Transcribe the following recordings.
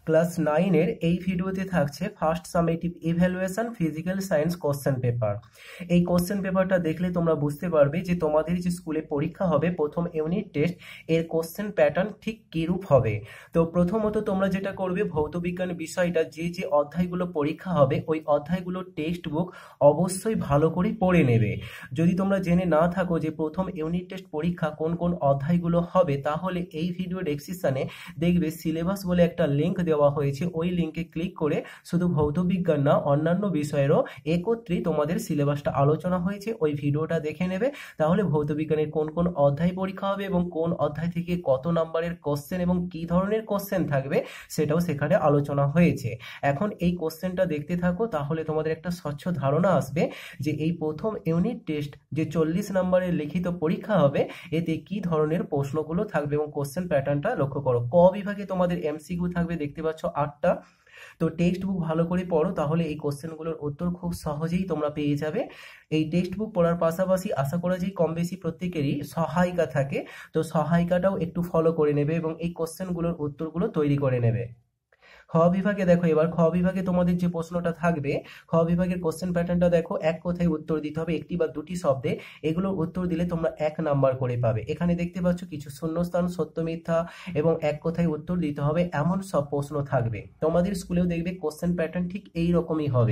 Class 9 এর এই ভিডিওতে থাকছে first summative evaluation physical science question paper. এই কোশ্চেন পেপারটা দেখলে তোমরা বুঝতে পারবে যে তোমাদের যে স্কুলে পরীক্ষা হবে প্রথম ইউনিট টেস্ট এর কোশ্চেন প্যাটার্ন ঠিক কিরূপ হবে। তো প্রথমত তোমরা যেটা করবে, ভৌতবিজ্ঞান বিষয়টা যে অধ্যায়গুলো পরীক্ষা হবে ওই অধ্যায়গুলোর টেক্সট বুক অবশ্যই ভালো করে পড়ে নেবে। যদি তোমরা জেনে না থাকো যে প্রথম ইউনিট টেস্ট পরীক্ষা কোন কোন অধ্যায়গুলো হবে, তাহলে এই ভিডিও ডেসক্রিপশনে দেখবে সিলেবাস বলে একটা লিঙ্ক দেওয়া হয়েছে। ওই লিঙ্কে ক্লিক করে শুধু ভৌতবিজ্ঞান না অন্যান্য বিষয়েরও একত্রেই তোমাদের সিলেবাসটা আলোচনা হয়েছে, ওই ভিডিওটা দেখে নেবে। তাহলে ভৌতবিজ্ঞানের কোন কোন অধ্যায় পরীক্ষা হবে এবং কোন অধ্যায় থেকে কত নাম্বারের কোশ্চেন এবং কি ধরনের কোশ্চেন থাকবে সেটাও সেখানে আলোচনা হয়েছে। এখন এই কোশ্চেনটা দেখতে থাকো, তাহলে তোমাদের একটা স্বচ্ছ ধারণা আসবে যে এই প্রথম ইউনিট টেস্ট যে 40 নম্বরের লিখিত পরীক্ষা হবে এতে কি ধরনের প্রশ্নগুলো থাকবে এবং কোশ্চেন প্যাটার্নটা লক্ষ্য করো। ক বিভাগে তোমাদের এমসিকিউ থাকবে, দেখতে পাচ্ছ 8টা। তো টেক্সট বুক ভালো করে পড়ো, তাহলে এই কোশ্চেনগুলোর উত্তর খুব সহজেই তোমরা পেয়ে যাবে। এই টেক্সট বুক পড়ার পাশাপাশি আশা করা যায় কম বেশি প্রত্যেকেরই সহায়িকা থাকে, তো সহায়িকাটাও একটু ফলো করে নেবে এবং এই কোশ্চেনগুলোর উত্তরগুলো তৈরি করে নেবে। খ বিভাগে দেখো, এবার খ বিভাগে তোমাদের যে প্রশ্নটা থাকবে, খ বিভাগের কোশ্চেন প্যাটার্নটা দেখো। এক কথায় উত্তর দিতে হবে, একটি বা দুটি শব্দে। এগুলোর উত্তর দিলে তোমরা 1 নাম্বার করে পাবে। এখানে দেখতে পাচ্ছ কিছু শূন্যস্থান, সত্য মিথ্যা এবং এক কথায় উত্তর দিতে হবে এমন সব প্রশ্ন থাকবে। তোমাদের স্কুলেও দেখবে কোশ্চেন প্যাটার্ন ঠিক এই রকমই হবে।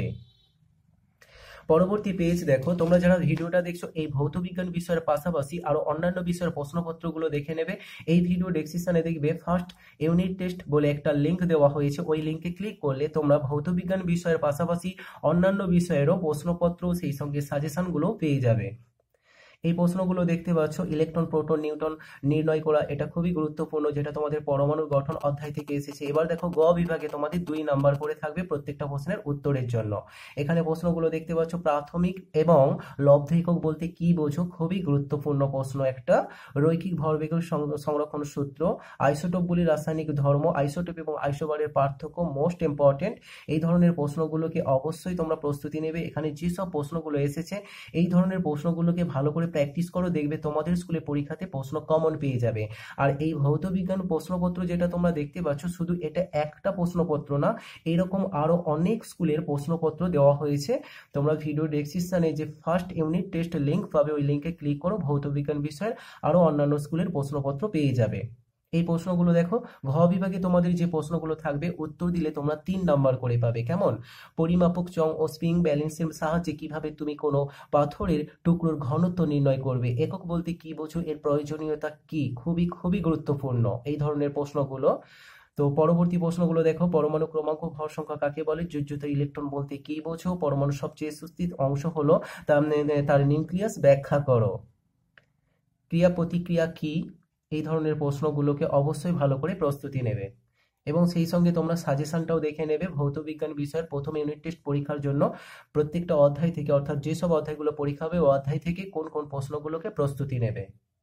পরবর্তী পেজ দেখো, তোমরা যারা ভিডিওটা দেখছো এই ভৌতবিজ্ঞান বিষয়ের পাশাপাশি আরো অন্যান্য বিষয়ের প্রশ্নপত্রগুলো দেখে নেবে। এই ভিডিও ডেসক্রিপশনে দেখবে ফার্স্ট ইউনিট টেস্ট বলে একটা লিঙ্ক দেওয়া হয়েছে, ওই লিঙ্কে ক্লিক করলে তোমরা ভৌতবিজ্ঞান বিষয়ের পাশাপাশি অন্যান্য বিষয়েরও প্রশ্নপত্র সেই সঙ্গে সাজেশনগুলো পেয়ে যাবে। এই প্রশ্নগুলো দেখতে পাচ্ছ, ইলেকট্রন, প্রোটন, নিউট্রন নির্ণয় করা, এটা খুবই গুরুত্বপূর্ণ, যেটা তোমাদের পরমাণুর গঠন অধ্যায় থেকে এসেছে। এবার দেখো গ বিভাগে তোমাদের 2 নাম্বার করে থাকবে প্রত্যেকটা প্রশ্নের উত্তরের জন্য। এখানে প্রশ্নগুলো দেখতে পাচ্ছ, প্রাথমিক এবং লব্ধ একক বলতে কি বোঝো, খুবই গুরুত্বপূর্ণ প্রশ্ন একটা। রৈখিক ভরবেগের সংরক্ষণ সূত্র, আইসোটোপগুলির রাসায়নিক ধর্ম, আইসোটোপ এবং আইসোবারের পার্থক্য মোস্ট ইম্পর্টেন্ট। এই ধরনের প্রশ্নগুলোকে অবশ্যই তোমরা প্রস্তুতি নেবে। এখানে যেসব প্রশ্নগুলো এসেছে এই ধরনের প্রশ্নগুলোকে ভালো করে প্র্যাকটিস করো, দেখবে তোমাদের স্কুলে পরীক্ষাতে প্রশ্ন কমন পেয়ে যাবে। আর এই ভৌতবিজ্ঞান প্রশ্নপত্র যেটা তোমরা দেখতে পাচ্ছ, শুধু এটা একটা প্রশ্নপত্র না, এইরকম আরো অনেক স্কুলের প্রশ্নপত্র দেওয়া হয়েছে। তোমরা ভিডিও ডেসক্রিপশনে যে ফার্স্ট ইউনিট টেস্ট লিঙ্ক পাবে, ওই লিঙ্কে ক্লিক করো, ভৌতবিজ্ঞান বিষয়ের আরো অন্যান্য স্কুলের প্রশ্নপত্র পেয়ে যাবে। এই প্রশ্নগুলো দেখো, ঘ বিভাগে তোমাদের যে প্রশ্নগুলো থাকবে উত্তর দিলে তোমরা 3 নাম্বার করে পাবে। কেমন? পরিমাপক চং ও স্প্রিং ব্যালেন্সের সাহায্যে কিভাবে তুমি কোনো পাথরের টুকরোর ঘনত্ব নির্ণয় করবে, একক বলতে কি বোঝো, এর প্রয়োজনীয়তা কি, খুবই খুবই গুরুত্বপূর্ণ এই ধরনের প্রশ্নগুলো। তো পরবর্তী প্রশ্নগুলো দেখো, পরমাণু ক্রমাঙ্ক ভর সংখ্যা কাকে বলে, যোজ্যতা ইলেকট্রন বলতে কি বোঝো, পরমাণুর সবচেয়ে সুস্থির অংশ হলো তার নিউক্লিয়াস, ব্যাখ্যা করো, ক্রিয়া প্রতিক্রিয়া কি। এই ধরনের প্রশ্নগুলোকে অবশ্যই ভালো করে প্রস্তুতি নেবে এবং সেই সঙ্গে তোমরা সাজেশনটাও দেখে নেবে ভৌতবিজ্ঞান বিষয়ের প্রথম ইউনিট টেস্ট পরীক্ষার জন্য। প্রত্যেকটা অধ্যায় থেকে, অর্থাৎ যেসব অধ্যায়গুলো পরীক্ষা হবে ও অধ্যায় থেকে কোন কোন প্রশ্নগুলোকে প্রস্তুতি নেবে।